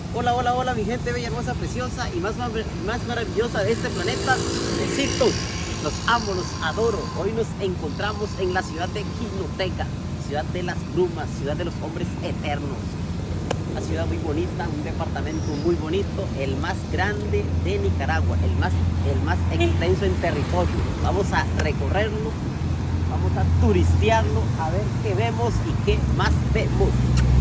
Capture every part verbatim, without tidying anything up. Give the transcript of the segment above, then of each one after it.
Hola, hola, hola mi gente bella, hermosa, preciosa y más, más, más maravillosa de este planeta. Besito, los amo, los adoro. Hoy nos encontramos en la ciudad de Jinotega, ciudad de las brumas, ciudad de los hombres eternos. Una ciudad muy bonita, un departamento muy bonito, el más grande de Nicaragua, el más, el más extenso en territorio. Vamos a recorrerlo, vamos a turistearlo, a ver qué vemos y qué más vemos.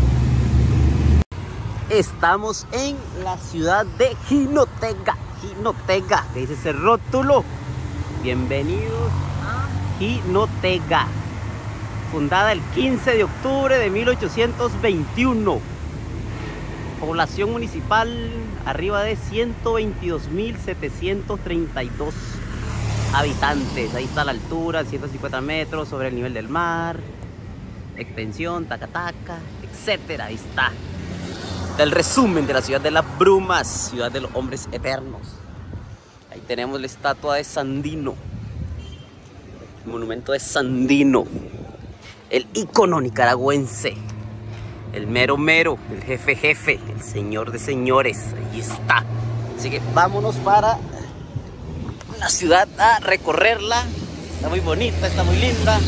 Estamos en la ciudad de Jinotega, Jinotega, que dice ese rótulo. Bienvenidos a Jinotega, fundada el quince de octubre de mil ochocientos veintiuno. Población municipal arriba de ciento veintidós mil setecientos treinta y dos habitantes. Ahí está la altura, ciento cincuenta metros sobre el nivel del mar. Extensión, tacataca, etcétera. Ahí está. El resumen de la ciudad de las brumas, ciudad de los hombres eternos. Ahí tenemos la estatua de Sandino, el monumento de Sandino, el ícono nicaragüense, el mero mero, el jefe jefe, el señor de señores. Ahí está. Así que vámonos para la ciudad a recorrerla. Está muy bonita, está muy linda.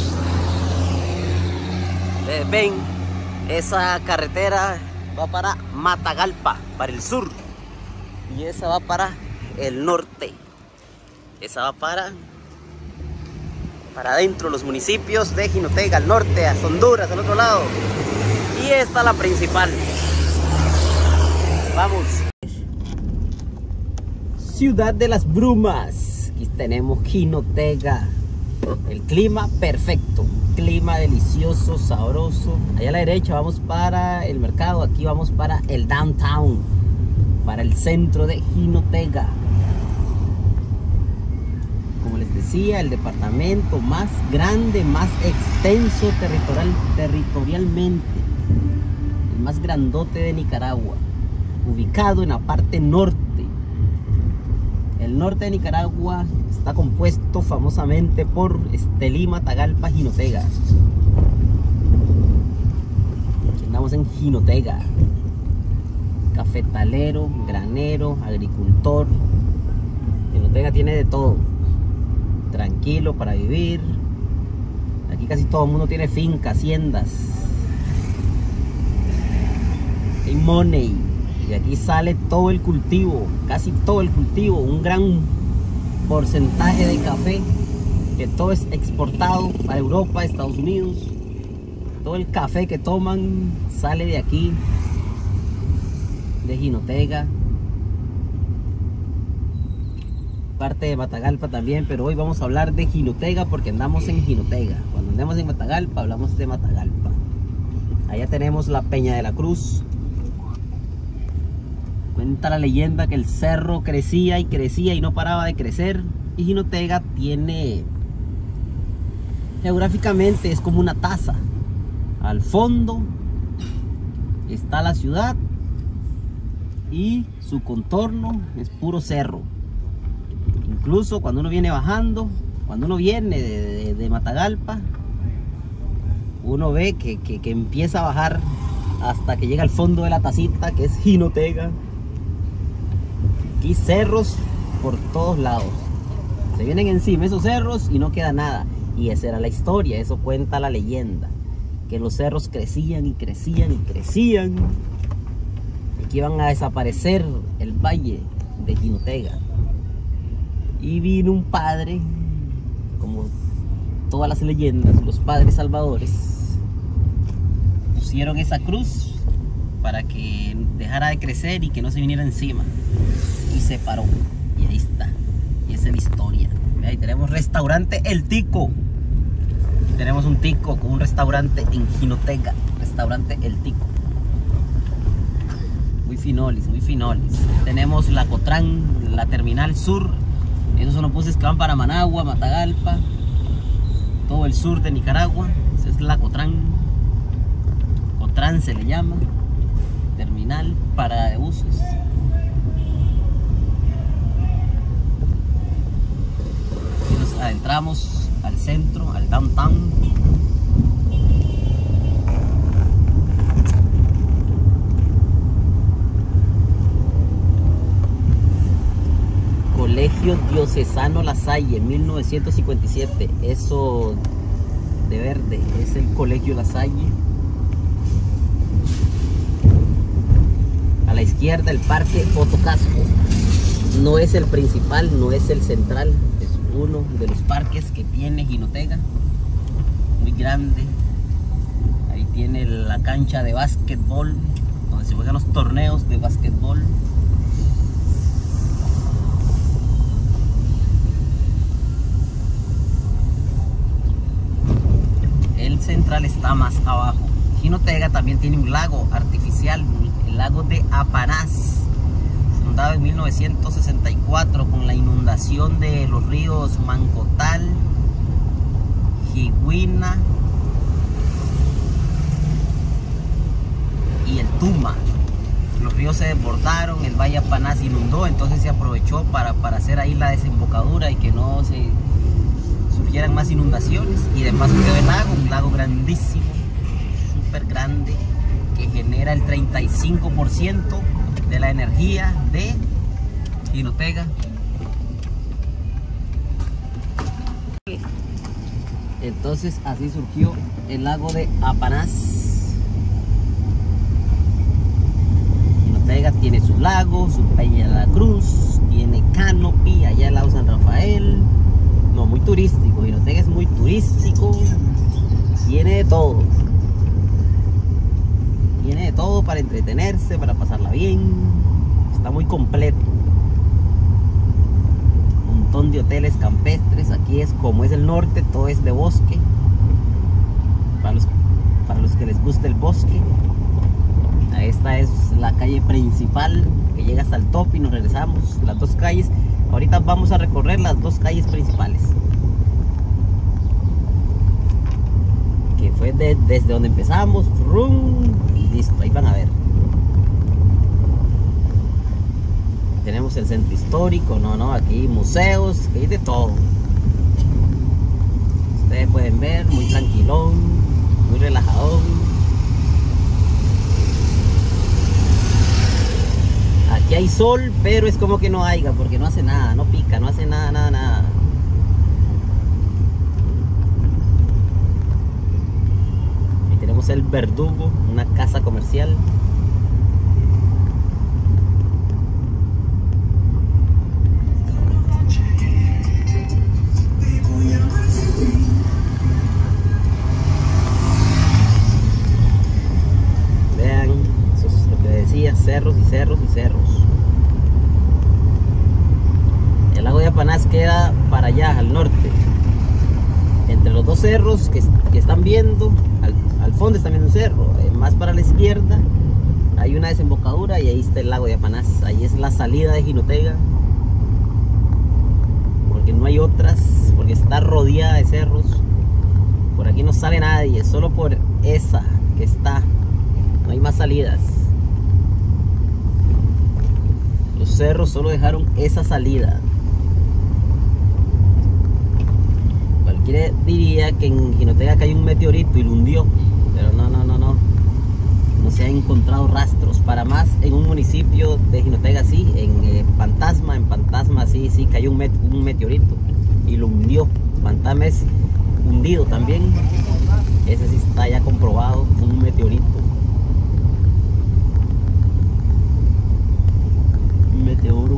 Eh, ven, esa carretera va para Matagalpa, para el sur, y esa va para el norte. Esa va para para adentro, los municipios de Jinotega, al norte, a Honduras, al otro lado. Y esta la principal. Vamos. Ciudad de las brumas. Aquí tenemos Jinotega. El clima perfecto, clima delicioso, sabroso. Allá a la derecha vamos para el mercado, aquí vamos para el downtown, para el centro de Jinotega. Como les decía, el departamento más grande, más extenso territorial, territorialmente, el más grandote de Nicaragua, ubicado en la parte norte. El norte de Nicaragua está compuesto famosamente por Estelí, Matagalpa, Jinotega. Aquí andamos en Jinotega. Cafetalero, granero, agricultor. Jinotega tiene de todo. Tranquilo para vivir. Aquí casi todo el mundo tiene finca, haciendas. Hay money. Y de aquí sale todo el cultivo, casi todo el cultivo, un gran porcentaje de café, que todo es exportado a Europa, Estados Unidos. Todo el café que toman sale de aquí, de Jinotega. Parte de Matagalpa también, pero hoy vamos a hablar de Jinotega porque andamos en Jinotega. Cuando andemos en Matagalpa, hablamos de Matagalpa. Allá tenemos la Peña de la Cruz. Cuenta la leyenda que el cerro crecía y crecía y no paraba de crecer. Y Jinotega tiene, geográficamente es como una taza. Al fondo está la ciudad y su contorno es puro cerro. Incluso cuando uno viene bajando, cuando uno viene de, de, de Matagalpa, uno ve que, que, que empieza a bajar hasta que llega al fondo de la tacita, que es Jinotega. Aquí cerros por todos lados. Se vienen encima esos cerros y no queda nada. Y esa era la historia, eso cuenta la leyenda. Que los cerros crecían y crecían y crecían. Y que iban a desaparecer el valle de Jinotega. Y vino un padre, como todas las leyendas, los padres salvadores. Pusieron esa cruz para que dejara de crecer y que no se viniera encima. Y se paró, y ahí está, y esa es la historia. Ahí tenemos restaurante El Tico. Aquí tenemos un tico con un restaurante en Jinotega, restaurante El Tico. Muy finolis, muy finolis. Tenemos la Cotrán, la terminal sur. Esos son los buses que van para Managua, Matagalpa, todo el sur de Nicaragua. Esa es la Cotrán. Cotrán se le llama, terminal para de buses. Adentramos al centro, al downtown. Colegio Diocesano La Salle, mil novecientos cincuenta y siete. Eso de verde es el Colegio La Salle. A la izquierda el Parque Otto Casco. No es el principal, no es el central, es uno de los parques que tiene Jinotega, muy grande. Ahí tiene la cancha de básquetbol, donde se juegan los torneos de básquetbol. El central está más abajo. Jinotega también tiene un lago artificial, el lago de Apanás, fundado en mil novecientos sesenta y cuatro con la inundación de los ríos Mancotal, Jiguina y el Tuma. Los ríos se desbordaron, el valle Apanás inundó, entonces se aprovechó para, para hacer ahí la desembocadura y que no se surgieran más inundaciones. Y de paso quedó el lago, un lago grandísimo, súper grande, que genera el treinta y cinco por ciento de la energía de Jinotega. Entonces así surgió el lago de Apanás. Jinotega tiene su lago, su Peña de la Cruz, tiene canopy, allá al lado San Rafael. No, muy turístico, Jinotega es muy turístico, tiene de todo. Tiene de todo para entretenerse, para pasarla bien. Está muy completo. Un montón de hoteles campestres. Aquí es como es el norte, todo es de bosque. Para los, para los que les gusta el bosque. Esta es la calle principal que llega hasta el top y nos regresamos. Las dos calles. Ahorita vamos a recorrer las dos calles principales. Que fue de, desde donde empezamos. ¡Rum! Listo, ahí van a ver. Tenemos el centro histórico, no, no, aquí museos, aquí hay de todo. Ustedes pueden ver, muy tranquilón, muy relajadón. Aquí hay sol, pero es como que no haya, porque no hace nada, no pica, no hace nada, nada, nada. Tenemos el Verdugo, una casa comercial. Vean, eso es lo que decía, cerros y cerros y cerros. El lago de Apanás queda para allá, al norte. Entre los dos cerros que, que están viendo, al, al fondo está viendo un cerro, eh, más para la izquierda hay una desembocadura y ahí está el lago de Apanás. Ahí es la salida de Jinotega, porque no hay otras, porque está rodeada de cerros. Por aquí no sale nadie, solo por esa que está, no hay más salidas. Los cerros solo dejaron esa salida. Cualquiera diría que en Jinotega hay un meteorito y lo hundió, pero no, no, no, no. No se han encontrado rastros. Para más, en un municipio de Jinotega sí, en eh, Fantasma, en Fantasma sí, sí cayó un, met un meteorito y lo hundió. Fantasma es hundido también. Ese sí está ya comprobado, un meteorito. Un meteoro.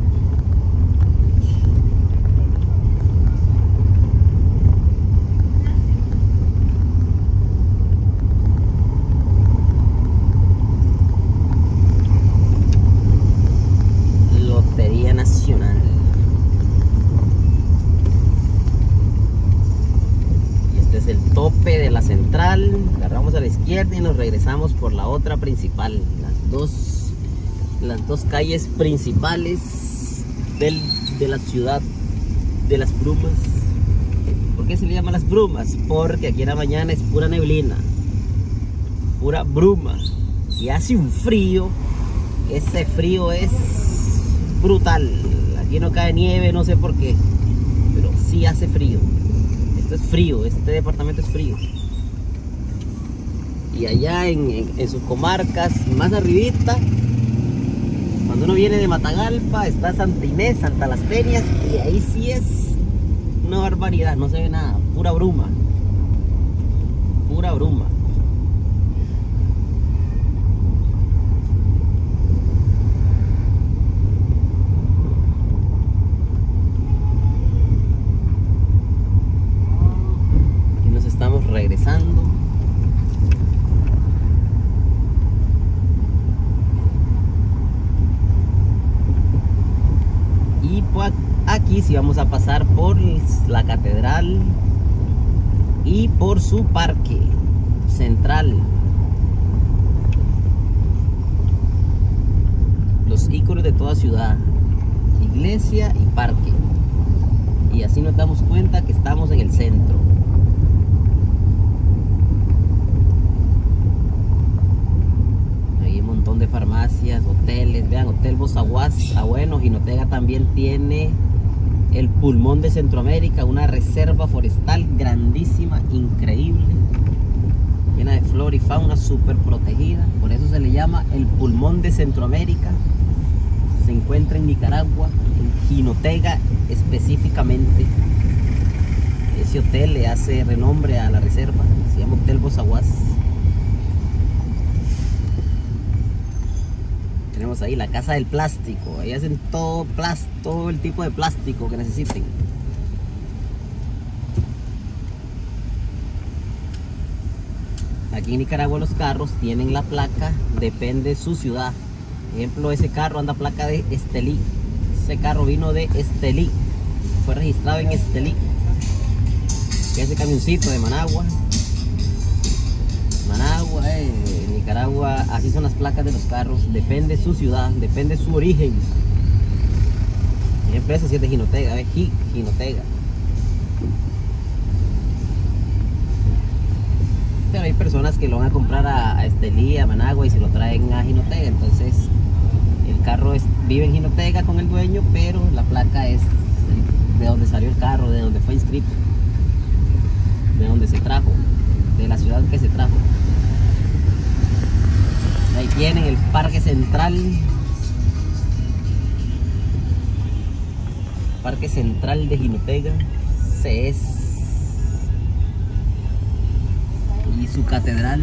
Nacional. Y este es el tope de la central. Agarramos a la izquierda y nos regresamos por la otra principal. Las dos, las dos calles principales del, de la ciudad de Las Brumas. ¿Por qué se le llama Las Brumas? Porque aquí en la mañana es pura neblina, pura bruma, y hace un frío. Ese frío es brutal. Aquí no cae nieve, no sé por qué, pero sí hace frío. Esto es frío, este departamento es frío. Y allá en, en, en sus comarcas, más arribita, cuando uno viene de Matagalpa, está Santa Inés, Santa Las Peñas, y ahí sí es una barbaridad, no se ve nada, pura bruma, pura bruma. Y nos estamos regresando. Y pues aquí sí vamos a pasar por la catedral y por su parque central, los íconos de toda ciudad, iglesia y parque, y así nos damos cuenta que estamos en el centro. Hay un montón de farmacias, hoteles, vean, Hotel Bozaguas. Ah, bueno, Jinotega también tiene el pulmón de Centroamérica, una reserva forestal grandísima, increíble, llena de flora y fauna, súper protegida. Por eso se le llama el pulmón de Centroamérica. Se encuentra en Nicaragua, en Jinotega específicamente. Ese hotel le hace renombre a la reserva, se llama Hotel Bozaguas. Tenemos ahí la casa del plástico, ahí hacen todo, plas, todo el tipo de plástico que necesiten. Aquí en Nicaragua los carros tienen la placa, depende de su ciudad. Por ejemplo, ese carro anda placa de Estelí. Ese carro vino de Estelí, fue registrado en Estelí. Ese camioncito de Managua. Managua, eh, Nicaragua, así son las placas de los carros, depende de su ciudad, depende de su origen. Mi empresa sí es de Jinotega, ¿ves? Jinotega. Pero hay personas que lo van a comprar a, a Estelí, a Managua, y se lo traen a Jinotega. Entonces el carro es, vive en Jinotega con el dueño, pero la placa es de donde salió el carro, de donde fue inscrito, de donde se trajo, de la ciudad que se trajo. Ahí tienen el parque central, parque central de Jinotega, ese es, y su catedral.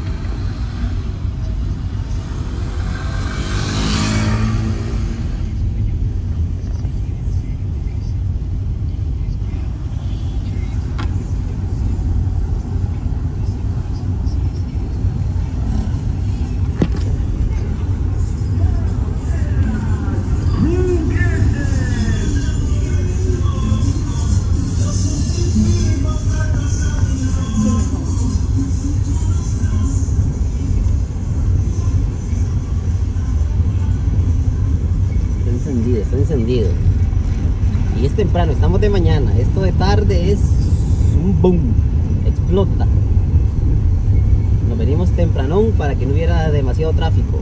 Está encendido y es temprano, estamos de mañana. Esto de tarde es un boom, explota. Nos venimos tempranón para que no hubiera demasiado tráfico.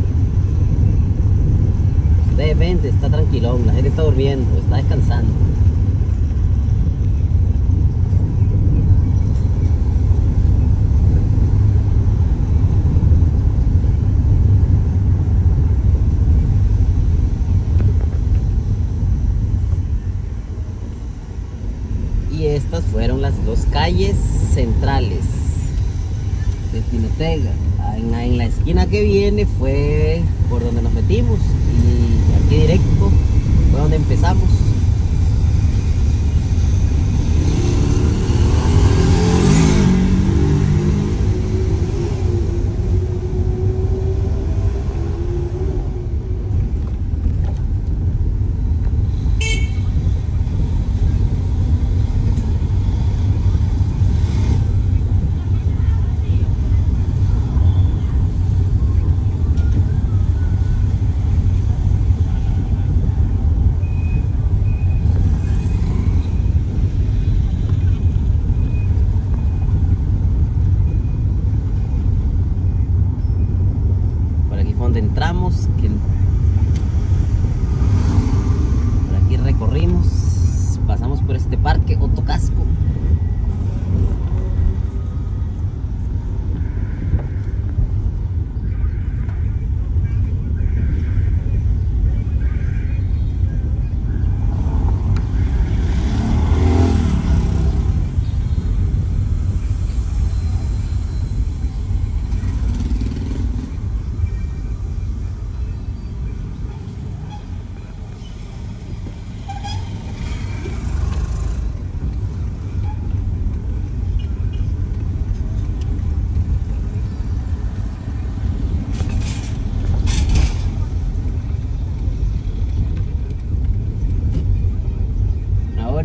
De repente está tranquilón, la gente está durmiendo, está descansando. Y estas fueron las dos calles centrales de Jinotega. En, en la esquina que viene fue por donde nos metimos, y aquí directo fue donde empezamos.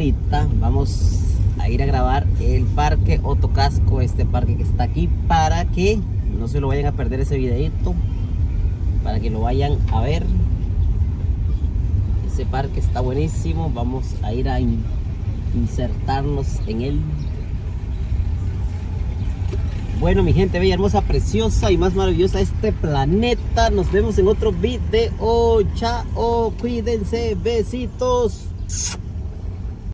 ahorita vamos a ir a grabar el parque Otto Casco, este parque que está aquí, para que no se lo vayan a perder ese videito, para que lo vayan a ver. Ese parque está buenísimo, vamos a ir a in insertarnos en él. Bueno, mi gente bella, hermosa, preciosa y más maravillosa de este planeta, nos vemos en otro video. Chao, cuídense, besitos.